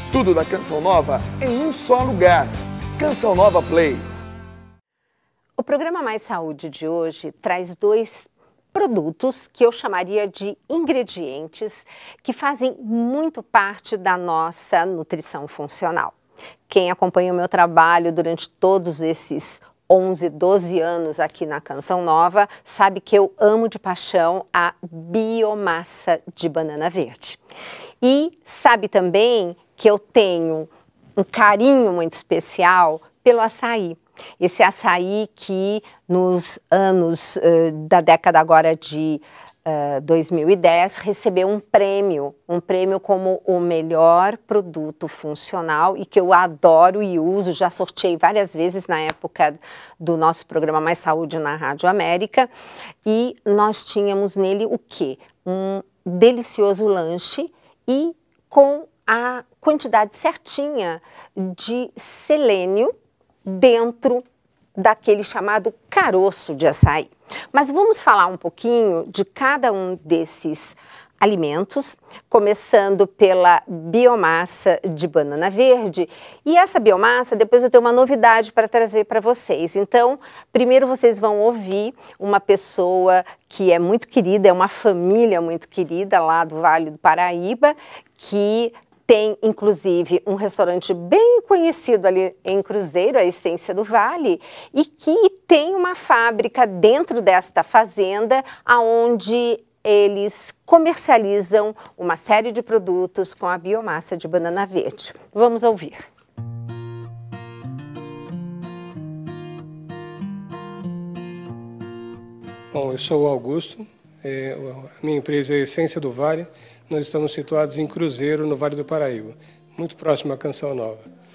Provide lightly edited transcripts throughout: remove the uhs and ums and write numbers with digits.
Tudo da Canção Nova em um só lugar. Canção Nova Play. O programa Mais Saúde de hoje traz dois produtos que eu chamaria de ingredientes que fazem muito parte da nossa nutrição funcional. Quem acompanha o meu trabalho durante todos esses 11, 12 anos aqui na Canção Nova sabe que eu amo de paixão a biomassa de banana verde. E sabe também que eu tenho um carinho muito especial pelo açaí. Esse açaí que nos anos da década agora de 2010 recebeu um prêmio como o melhor produto funcional e que eu adoro e uso, já sorteei várias vezes na época do nosso programa Mais Saúde na Rádio América, e nós tínhamos nele o quê? Um delicioso lanche e com a quantidade certinha de selênio dentro daquele chamado caroço de açaí. Mas vamos falar um pouquinho de cada um desses alimentos, começando pela biomassa de banana verde. E essa biomassa, depois eu tenho uma novidade para trazer para vocês. Então, primeiro vocês vão ouvir uma pessoa que é muito querida, é uma família muito querida lá do Vale do Paraíba, que tem, inclusive, um restaurante bem conhecido ali em Cruzeiro, a Essência do Vale, e que tem uma fábrica dentro desta fazenda, onde eles comercializam uma série de produtos com a biomassa de banana verde. Vamos ouvir. Bom, eu sou o Augusto, a minha empresa é a Essência do Vale. Nós estamos situados em Cruzeiro, no Vale do Paraíba, muito próximo à Canção Nova.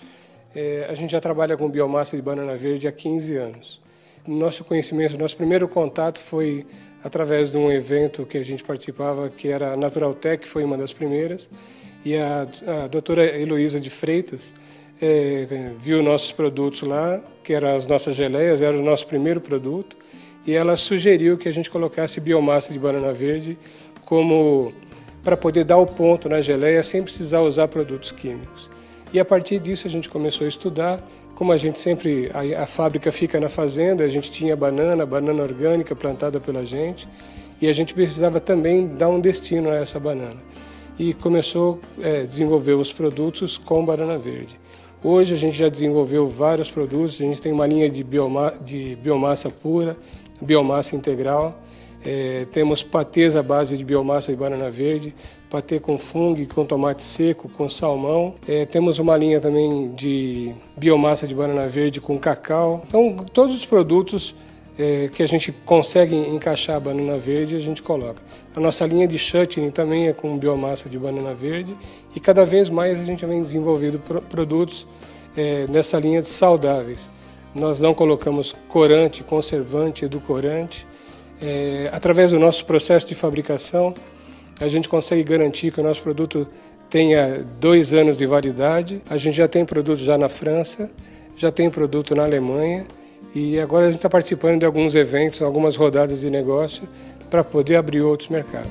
A gente já trabalha com biomassa de banana verde há 15 anos. Nosso conhecimento, nosso primeiro contato foi através de um evento que a gente participava, que era a Naturaltech, que foi uma das primeiras, e a doutora Heloísa de Freitas viu nossos produtos lá, que eram as nossas geleias, era o nosso primeiro produto, e ela sugeriu que a gente colocasse biomassa de banana verde como para poder dar o ponto na geleia sem precisar usar produtos químicos. E a partir disso a gente começou a estudar, como a gente sempre, a fábrica fica na fazenda, a gente tinha banana orgânica plantada pela gente, e a gente precisava também dar um destino a essa banana. E começou a desenvolver os produtos com banana verde. Hoje a gente já desenvolveu vários produtos, a gente tem uma linha de biomassa pura, biomassa integral, temos patês à base de biomassa de banana verde, patê com fungo, com tomate seco, com salmão. Temos uma linha também de biomassa de banana verde com cacau. Então, todos os produtos que a gente consegue encaixar a banana verde, a gente coloca. A nossa linha de chutney também é com biomassa de banana verde e cada vez mais a gente vem desenvolvendo produtos nessa linha de saudáveis. Nós não colocamos corante, conservante, edulcorante. Através do nosso processo de fabricação, a gente consegue garantir que o nosso produto tenha 2 anos de validade. A gente já tem produto já na França, já tem produto na Alemanha e agora a gente está participando de alguns eventos, algumas rodadas de negócio para poder abrir outros mercados.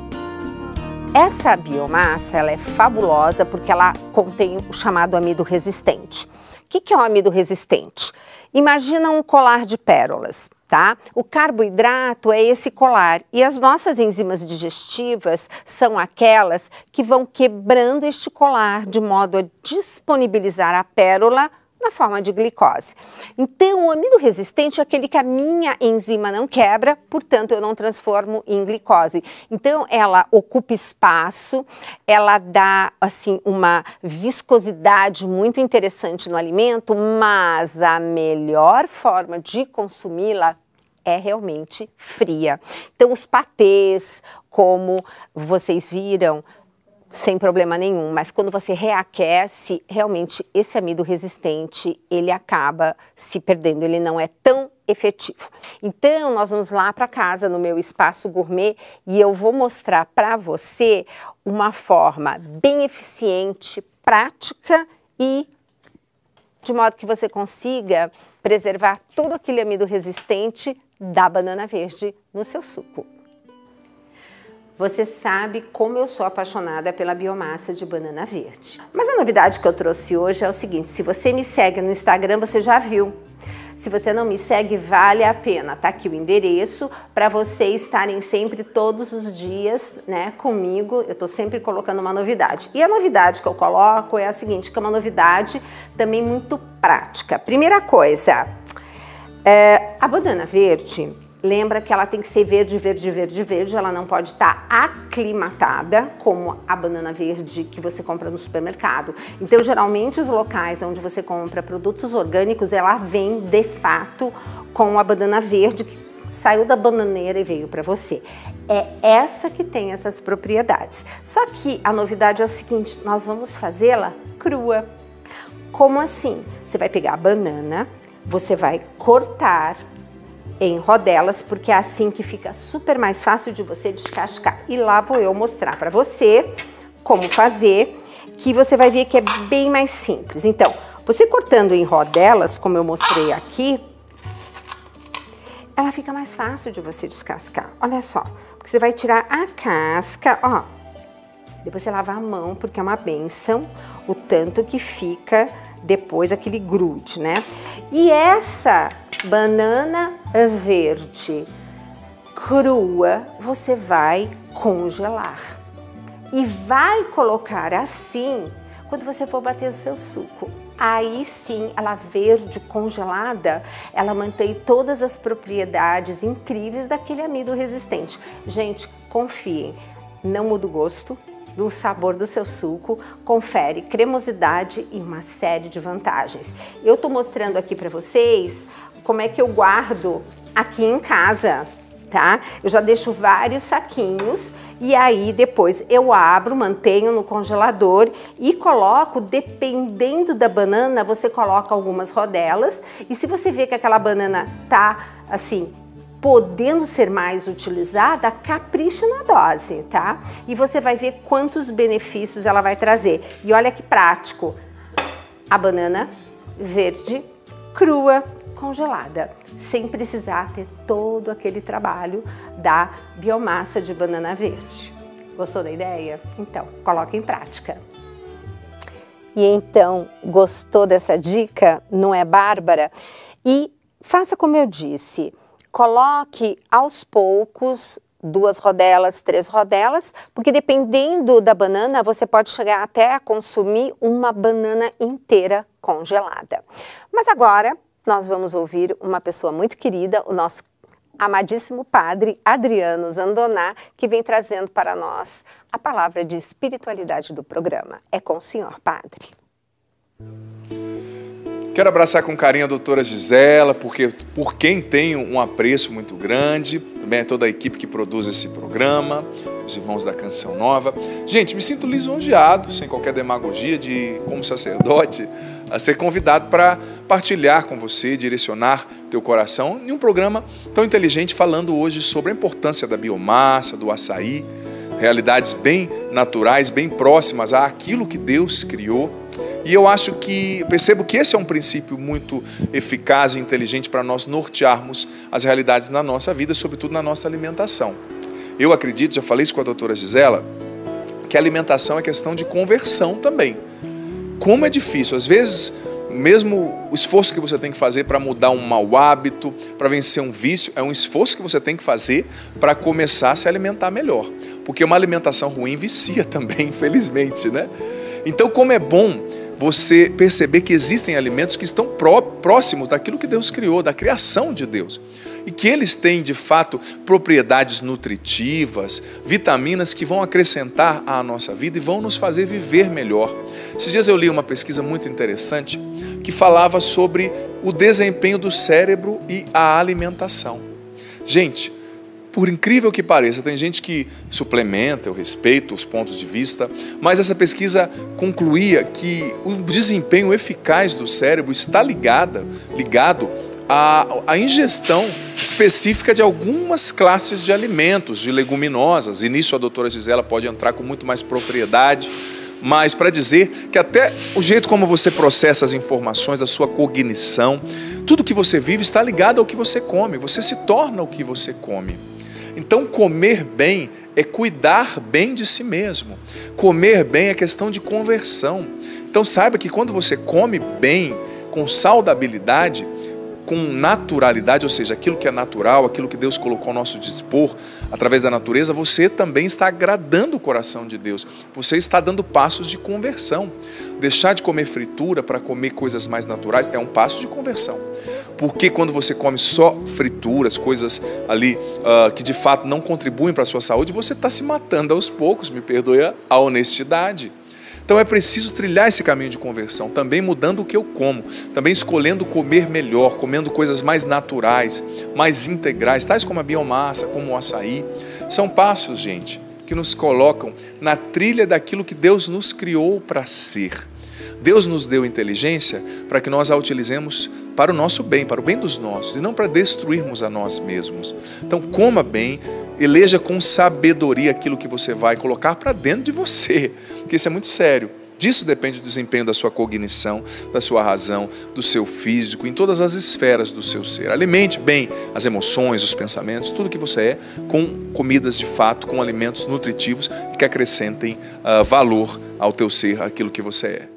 Essa biomassa ela é fabulosa porque ela contém o chamado amido resistente. O que é o amido resistente? Imagina um colar de pérolas. Tá? O carboidrato é esse colar e as nossas enzimas digestivas são aquelas que vão quebrando este colar de modo a disponibilizar a pérola na forma de glicose. Então, o amido resistente é aquele que a minha enzima não quebra, portanto, eu não transformo em glicose. Então, ela ocupa espaço, ela dá, assim, uma viscosidade muito interessante no alimento, mas a melhor forma de consumi-la é realmente fria. Então, os patês, como vocês viram, sem problema nenhum, mas quando você reaquece, realmente esse amido resistente, ele acaba se perdendo, ele não é tão efetivo. Então, nós vamos lá para casa, no meu espaço gourmet, e eu vou mostrar para você uma forma bem eficiente, prática e de modo que você consiga preservar todo aquele amido resistente da banana verde no seu suco. Você sabe como eu sou apaixonada pela biomassa de banana verde. Mas a novidade que eu trouxe hoje é o seguinte, se você me segue no Instagram, você já viu. Se você não me segue, vale a pena. Tá aqui o endereço para vocês estarem sempre, todos os dias, né, comigo. Eu tô sempre colocando uma novidade. E a novidade que eu coloco é a seguinte, que é uma novidade também muito prática. Primeira coisa, a banana verde, lembra que ela tem que ser verde, verde, verde, verde, ela não pode estar aclimatada como a banana verde que você compra no supermercado. Então, geralmente, os locais onde você compra produtos orgânicos, ela vem, de fato, com a banana verde que saiu da bananeira e veio para você. É essa que tem essas propriedades. Só que a novidade é o seguinte, nós vamos fazê-la crua. Como assim? Você vai pegar a banana, você vai cortar em rodelas, porque é assim que fica super mais fácil de você descascar. E lá vou eu mostrar para você como fazer, que você vai ver que é bem mais simples. Então, você cortando em rodelas, como eu mostrei aqui, ela fica mais fácil de você descascar. Olha só, porque você vai tirar a casca, ó. Depois você lava a mão, porque é uma benção, o tanto que fica depois aquele grude, né? E essa banana verde crua, você vai congelar. E vai colocar assim, quando você for bater o seu suco. Aí sim, ela verde congelada, ela mantém todas as propriedades incríveis daquele amido resistente. Gente, confiem, não muda o gosto do sabor do seu suco, confere cremosidade e uma série de vantagens. Eu tô mostrando aqui para vocês como é que eu guardo aqui em casa, tá? Eu já deixo vários saquinhos e aí depois eu abro, mantenho no congelador e coloco, dependendo da banana, você coloca algumas rodelas e se você vê que aquela banana tá assim, podendo ser mais utilizada, capricha na dose, tá? E você vai ver quantos benefícios ela vai trazer. E olha que prático, a banana verde crua, congelada, sem precisar ter todo aquele trabalho da biomassa de banana verde. Gostou da ideia? Então, coloque em prática. E então, gostou dessa dica? Não é, Bárbara? E faça como eu disse, coloque aos poucos 2 rodelas, 3 rodelas, porque dependendo da banana, você pode chegar até a consumir uma banana inteira congelada. Mas agora, nós vamos ouvir uma pessoa muito querida, o nosso amadíssimo padre Adriano Zandoná, que vem trazendo para nós a palavra de espiritualidade do programa. É com o senhor, padre. Quero abraçar com carinho a doutora Gisela, porque por quem tenho um apreço muito grande, também é toda a equipe que produz esse programa, os irmãos da Canção Nova. Gente, me sinto lisonjeado, sem qualquer demagogia, como sacerdote, a ser convidado para partilhar com você, direcionar teu coração em um programa tão inteligente, falando hoje sobre a importância da biomassa, do açaí, realidades bem naturais, bem próximas àquilo que Deus criou. E eu percebo que esse é um princípio muito eficaz e inteligente para nós nortearmos as realidades na nossa vida, sobretudo na nossa alimentação. Eu acredito, já falei isso com a doutora Gisela, que a alimentação é questão de conversão também. Como é difícil, às vezes, mesmo o esforço que você tem que fazer para mudar um mau hábito, para vencer um vício, é um esforço que você tem que fazer para começar a se alimentar melhor. Porque uma alimentação ruim vicia também, infelizmente, né? Então, como é bom você perceber que existem alimentos que estão próximos daquilo que Deus criou, da criação de Deus. E que eles têm, de fato, propriedades nutritivas, vitaminas que vão acrescentar à nossa vida e vão nos fazer viver melhor. Esses dias eu li uma pesquisa muito interessante que falava sobre o desempenho do cérebro e a alimentação. Gente, por incrível que pareça, tem gente que suplementa, eu respeito os pontos de vista, mas essa pesquisa concluía que o desempenho eficaz do cérebro está ligado à ingestão específica de algumas classes de alimentos, de leguminosas, e nisso a doutora Gisela pode entrar com muito mais propriedade, mas para dizer que até o jeito como você processa as informações, a sua cognição, tudo que você vive está ligado ao que você come, você se torna o que você come. Então, comer bem é cuidar bem de si mesmo. Comer bem é questão de conversão. Então, saiba que quando você come bem, com saudabilidade, com naturalidade, ou seja, aquilo que é natural, aquilo que Deus colocou ao nosso dispor, através da natureza, você também está agradando o coração de Deus. Você está dando passos de conversão. Deixar de comer fritura para comer coisas mais naturais é um passo de conversão. Porque quando você come só frituras, coisas ali que de fato não contribuem para a sua saúde, você está se matando aos poucos, me perdoe a honestidade. Então é preciso trilhar esse caminho de conversão, também mudando o que eu como, também escolhendo comer melhor, comendo coisas mais naturais, mais integrais, tais como a biomassa, como o açaí. São passos, gente, que nos colocam na trilha daquilo que Deus nos criou para ser. Deus nos deu inteligência para que nós a utilizemos para o nosso bem, para o bem dos nossos, e não para destruirmos a nós mesmos. Então coma bem, eleja com sabedoria aquilo que você vai colocar para dentro de você, porque isso é muito sério. Disso depende o desempenho da sua cognição, da sua razão, do seu físico, em todas as esferas do seu ser. Alimente bem as emoções, os pensamentos, tudo que você é, com comidas de fato, com alimentos nutritivos que acrescentem valor ao teu ser, aquilo que você é.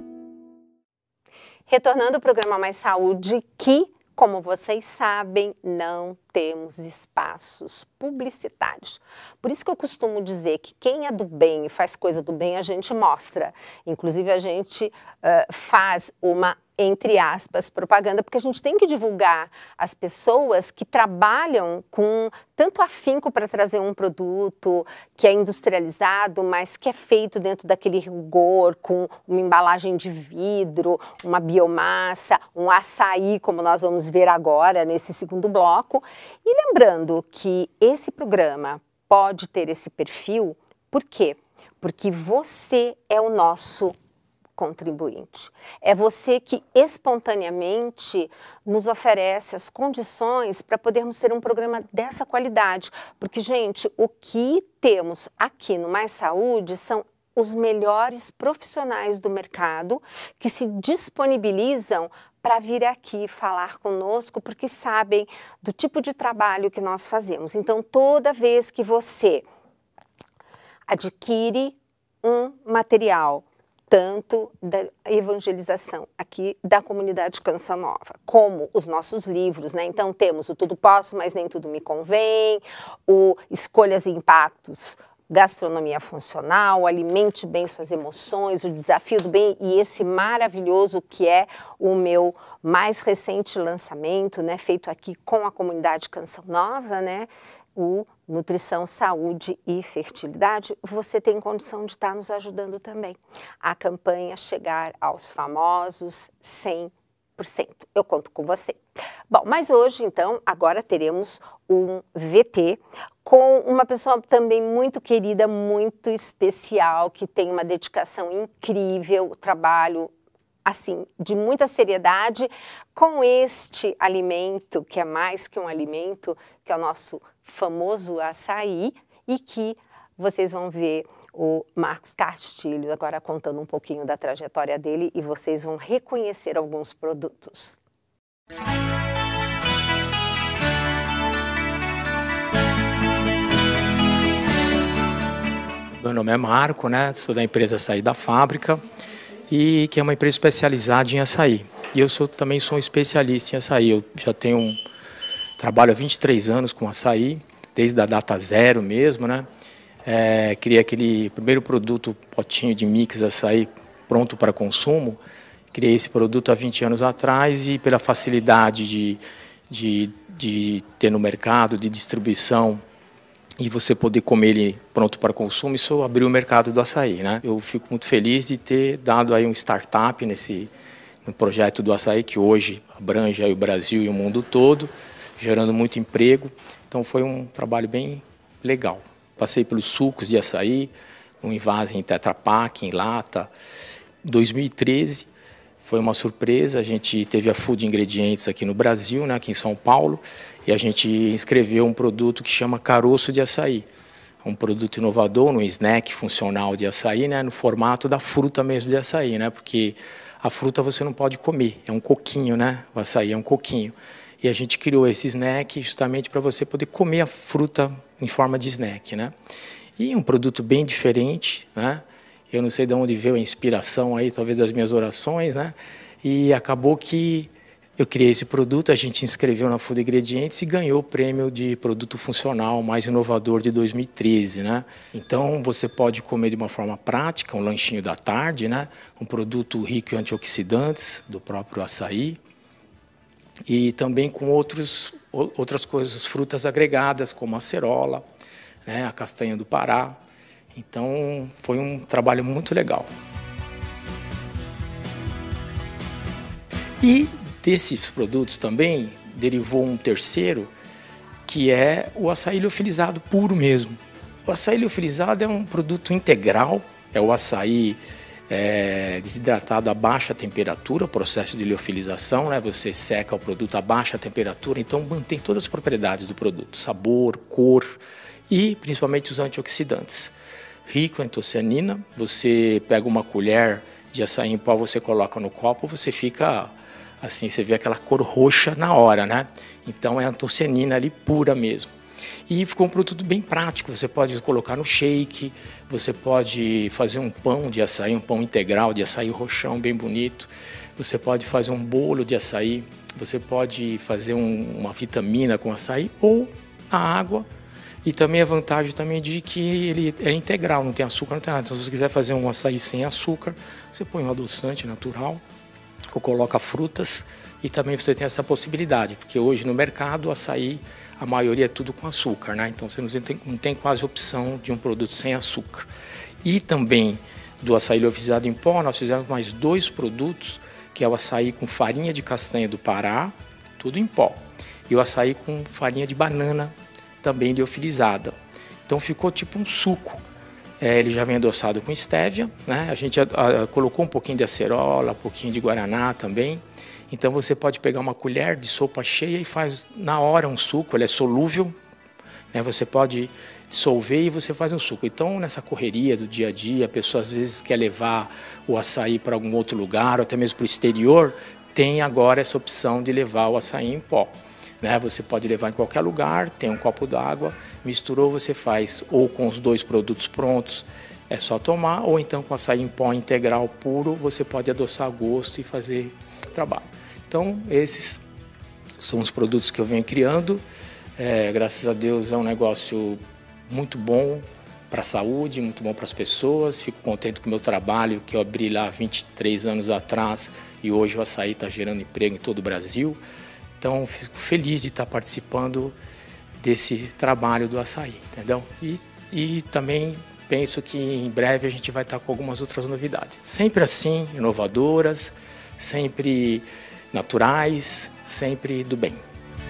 Retornando ao programa Mais Saúde, que, como vocês sabem, não temos espaços publicitários. Por isso que eu costumo dizer que quem é do bem e faz coisa do bem, a gente mostra. Inclusive, a gente faz uma, entre aspas, propaganda, porque a gente tem que divulgar as pessoas que trabalham com tanto afinco para trazer um produto que é industrializado, mas que é feito dentro daquele rigor, com uma embalagem de vidro, uma biomassa, um açaí, como nós vamos ver agora nesse segundo bloco. E lembrando que esse programa pode ter esse perfil, por quê? Porque você é o nosso contribuinte. É você que espontaneamente nos oferece as condições para podermos ter um programa dessa qualidade. Porque, gente, o que temos aqui no Mais Saúde são os melhores profissionais do mercado que se disponibilizam para vir aqui falar conosco, porque sabem do tipo de trabalho que nós fazemos. Então, toda vez que você adquire um material, tanto da evangelização aqui da comunidade Canção Nova, como os nossos livros, né? Então temos o Tudo Posso, mas Nem Tudo Me Convém, o Escolhas e Impactos, Gastronomia Funcional, Alimente Bem Suas Emoções, o Desafio do Bem e esse maravilhoso que é o meu mais recente lançamento, né? Feito aqui com a comunidade Canção Nova, né? O Nutrição, Saúde e Fertilidade, você tem condição de estar nos ajudando também. A campanha chegar aos famosos 100%. Eu conto com você. Bom, mas hoje, então, agora teremos um VT com uma pessoa também muito querida, muito especial, que tem uma dedicação incrível, trabalho assim, de muita seriedade, com este alimento, que é mais que um alimento, que é o nosso famoso açaí, e que vocês vão ver o Marcos Castilho agora contando um pouquinho da trajetória dele e vocês vão reconhecer alguns produtos. Meu nome é Marco, né? Sou da empresa Açaí da Fábrica, e que é uma empresa especializada em açaí. E eu também sou um especialista em açaí. Eu já trabalho há 23 anos com açaí, desde a data zero mesmo, né? Criei aquele primeiro produto, potinho de mix açaí pronto para consumo. Criei esse produto há 20 anos atrás e pela facilidade de ter no mercado, de distribuição, e você poder comer ele pronto para consumo, isso abriu o mercado do açaí, né? Eu fico muito feliz de ter dado aí um startup no projeto do açaí, que hoje abrange aí o Brasil e o mundo todo, gerando muito emprego. Então foi um trabalho bem legal. Passei pelos sucos de açaí, um invase em Tetra Pak, em lata. Em 2013 foi uma surpresa, a gente teve a Food Ingredientes aqui no Brasil, né, aqui em São Paulo, e a gente inscreveu um produto que chama caroço de açaí. Um produto inovador, um snack funcional de açaí, né, no formato da fruta mesmo de açaí, né, porque a fruta você não pode comer, é um coquinho, né, o açaí é um coquinho. E a gente criou esse snack justamente para você poder comer a fruta em forma de snack, né? E um produto bem diferente, né? Eu não sei de onde veio a inspiração aí, talvez das minhas orações, né? E acabou que eu criei esse produto, a gente se inscreveu na Food Ingredientes e ganhou o prêmio de produto funcional mais inovador de 2013, né? Então, você pode comer de uma forma prática, um lanchinho da tarde, né? Um produto rico em antioxidantes do próprio açaí e também com outras coisas, frutas agregadas, como a acerola, né? A castanha do Pará. Então, foi um trabalho muito legal. E desses produtos também derivou um terceiro, que é o açaí liofilizado puro mesmo. O açaí liofilizado é um produto integral, é o açaí desidratado a baixa temperatura, o processo de liofilização, né? Você seca o produto a baixa temperatura, então mantém todas as propriedades do produto, sabor, cor e principalmente os antioxidantes. Rico em antocianina, você pega uma colher de açaí em pó, você coloca no copo, você fica assim, você vê aquela cor roxa na hora, né? Então é antocianina ali pura mesmo. E ficou um produto bem prático, você pode colocar no shake, você pode fazer um pão de açaí, um pão integral de açaí roxão, bem bonito. Você pode fazer um bolo de açaí, você pode fazer uma vitamina com açaí ou a água. E também a vantagem também de que ele é integral, não tem açúcar, não tem nada. Então, se você quiser fazer um açaí sem açúcar, você põe um adoçante natural ou coloca frutas e também você tem essa possibilidade, porque hoje no mercado o açaí, a maioria é tudo com açúcar, né? Então você não tem quase opção de um produto sem açúcar. E também do açaí liofilizado em pó, nós fizemos mais 2 produtos, que é o açaí com farinha de castanha do Pará, tudo em pó, e o açaí com farinha de banana, também liofilizada. Então ficou tipo um suco. Ele já vem adoçado com estévia, né? A gente colocou um pouquinho de acerola, um pouquinho de guaraná também. Então você pode pegar uma colher de sopa cheia e faz na hora um suco, ele é solúvel, né? Você pode dissolver e você faz um suco. Então nessa correria do dia a dia, a pessoa às vezes quer levar o açaí para algum outro lugar, ou até mesmo para o exterior, tem agora essa opção de levar o açaí em pó. Você pode levar em qualquer lugar, tem um copo d'água, misturou, você faz ou com os 2 produtos prontos, é só tomar, ou então com açaí em pó integral puro, você pode adoçar a gosto e fazer trabalho. Então, esses são os produtos que eu venho criando. Graças a Deus é um negócio muito bom para a saúde, muito bom para as pessoas. Fico contente com o meu trabalho, que eu abri lá 23 anos atrás, e hoje o açaí está gerando emprego em todo o Brasil. Então, fico feliz de estar participando desse trabalho do açaí, entendeu? E também penso que em breve a gente vai estar com algumas outras novidades. Sempre assim, inovadoras, sempre naturais, sempre do bem.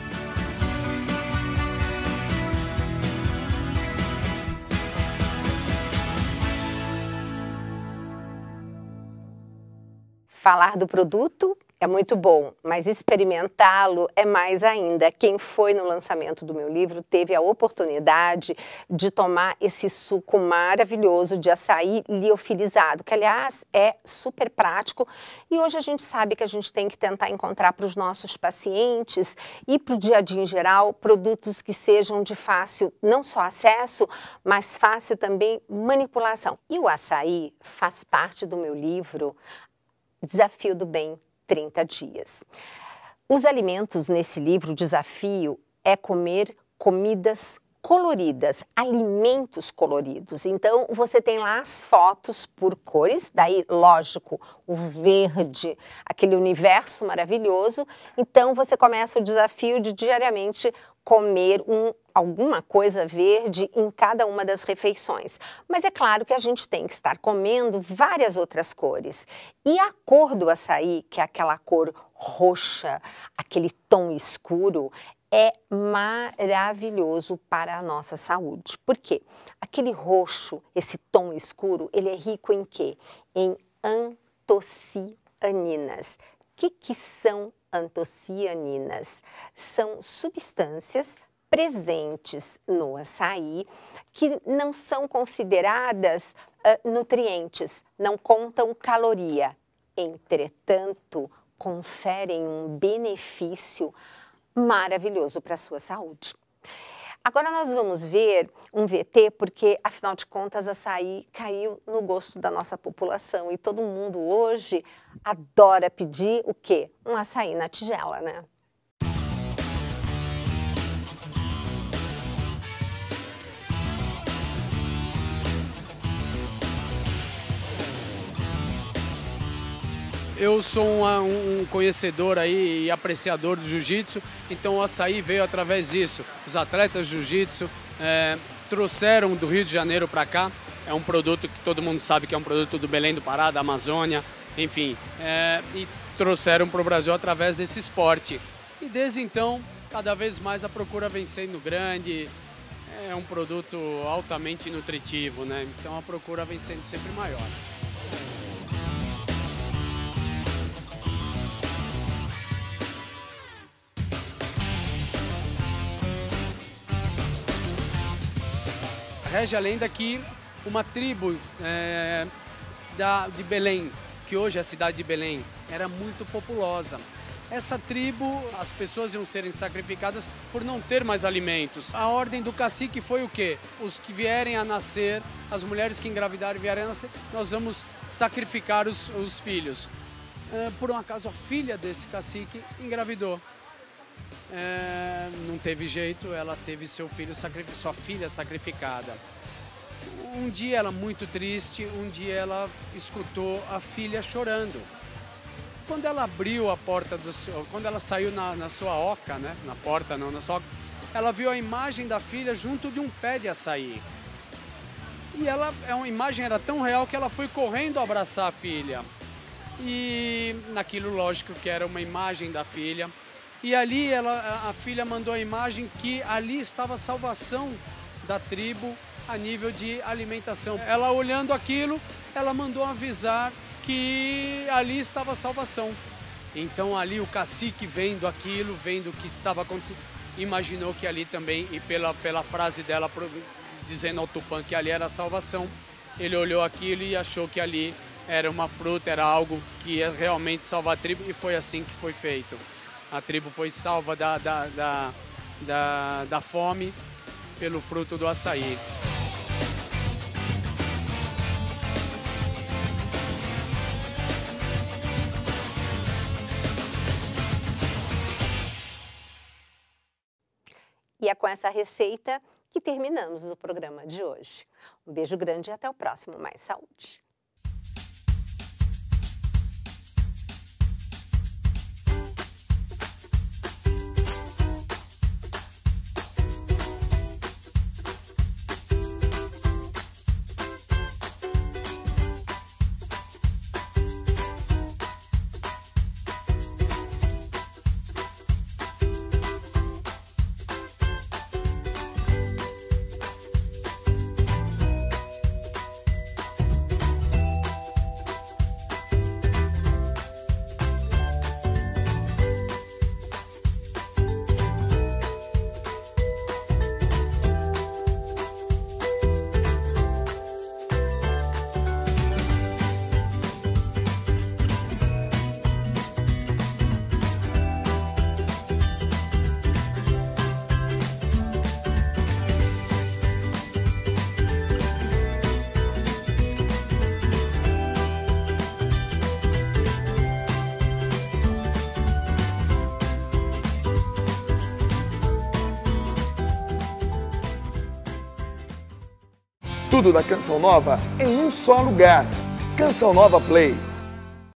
Falar do produto é muito bom, mas experimentá-lo é mais ainda. Quem foi no lançamento do meu livro teve a oportunidade de tomar esse suco maravilhoso de açaí liofilizado, que aliás é super prático, e hoje a gente sabe que a gente tem que tentar encontrar para os nossos pacientes e para o dia a dia em geral produtos que sejam de fácil não só acesso, mas fácil também manipulação. E o açaí faz parte do meu livro Desafio do Bem 30 dias. Os alimentos nesse livro, o desafio é comer comidas coloridas, alimentos coloridos. Então, você tem lá as fotos por cores, daí, lógico, o verde, aquele universo maravilhoso. Então, você começa o desafio de diariamente comer alguma coisa verde em cada uma das refeições. Mas é claro que a gente tem que estar comendo várias outras cores. E a cor do açaí, que é aquela cor roxa, aquele tom escuro, é maravilhoso para a nossa saúde. Por quê? Aquele roxo, esse tom escuro, ele é rico em quê? Em antocianinas. O que são antocianinas? São substâncias presentes no açaí que não são consideradas nutrientes, não contam caloria. Entretanto, conferem um benefício maravilhoso para a sua saúde. Agora nós vamos ver um VT, porque afinal de contas açaí caiu no gosto da nossa população e todo mundo hoje adora pedir o quê? Um açaí na tigela, né? Eu sou um conhecedor aí e apreciador do jiu-jitsu, então o açaí veio através disso. Os atletas de jiu-jitsu trouxeram do Rio de Janeiro para cá. É um produto que todo mundo sabe que é um produto do Belém do Pará, da Amazônia, enfim. E trouxeram para o Brasil através desse esporte. E desde então, cada vez mais a procura vem sendo grande. É um produto altamente nutritivo, né? Então a procura vem sendo sempre maior. Rege a lenda que uma tribo de Belém, que hoje é a cidade de Belém, era muito populosa. Essa tribo, as pessoas iam serem sacrificadas por não ter mais alimentos. A ordem do cacique foi o quê? Os que vierem a nascer, as mulheres que engravidarem e vierem a nascer, nós vamos sacrificar os filhos. Por um acaso, a filha desse cacique engravidou. Não teve jeito, ela teve sua filha sacrificada. Um dia ela muito triste, um dia ela escutou a filha chorando. Quando ela abriu a porta, quando ela saiu na sua oca, né? Na porta não, na sua oca, ela viu a imagem da filha junto de um pé de açaí. E a imagem era tão real que ela foi correndo abraçar a filha. E naquilo, lógico, que era uma imagem da filha. E ali a filha mandou a imagem que ali estava a salvação da tribo a nível de alimentação. Ela olhando aquilo, ela mandou avisar que ali estava a salvação. Então ali o cacique vendo aquilo, vendo o que estava acontecendo, imaginou que ali também, e pela frase dela dizendo ao Tupã que ali era a salvação, ele olhou aquilo e achou que ali era uma fruta, era algo que ia realmente salvar a tribo, e foi assim que foi feito. A tribo foi salva da fome pelo fruto do açaí. E é com essa receita que terminamos o programa de hoje. Um beijo grande e até o próximo Mais Saúde. Tudo da Canção Nova em um só lugar. Canção Nova Play.